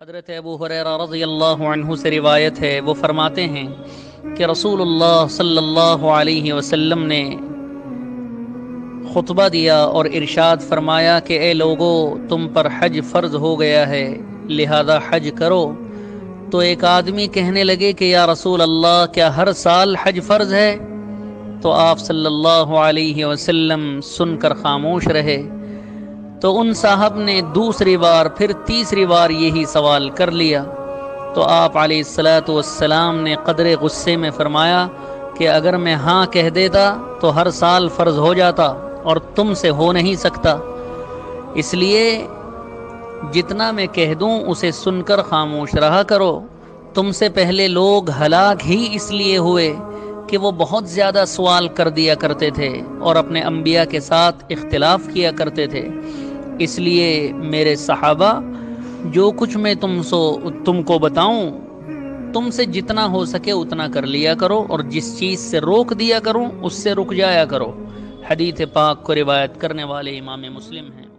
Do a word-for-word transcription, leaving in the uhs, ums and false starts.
حضرت ابو ہریرہ رضی اللہ عنہ سے روایت ہے، وہ فرماتے ہیں کہ رسول اللہ صلی اللہ علیہ وسلم نے خطبہ دیا اور ارشاد فرمایا کہ اے لوگو، تم پر حج فرض ہو گیا ہے، لہذا حج کرو۔ تو ایک آدمی کہنے لگے کہ یا رسول اللہ، کیا ہر سال حج فرض ہے؟ تو آپ صلی اللہ علیہ وسلم سن کر خاموش رہے۔ تو ان صاحب نے دوسری بار پھر تیسری بار یہی سوال کر لیا۔ تو آپ علیہ الصلاۃ والسلام نے قدر غصے میں فرمایا کہ اگر میں ہاں کہہ دیتا تو ہر سال فرض ہو جاتا اور تم سے ہو نہیں سکتا، اس لیے جتنا میں کہہ دوں اسے سن کر خاموش رہا کرو۔ تم سے پہلے لوگ ہلاک ہی اس لیے ہوئے کہ وہ بہت زیادہ سوال کر دیا کرتے تھے اور اپنے انبیاء کے ساتھ اختلاف کیا کرتے تھے۔ اس لیے میرے صحابہ، جو کچھ میں تم سو تم کو بتاؤں، تم سے جتنا ہو سکے اتنا کر لیا کرو، اور جس چیز سے روک دیا کروں اس سے رک جایا کرو۔ حدیث پاک کو روایت کرنے والے امام مسلم ہیں۔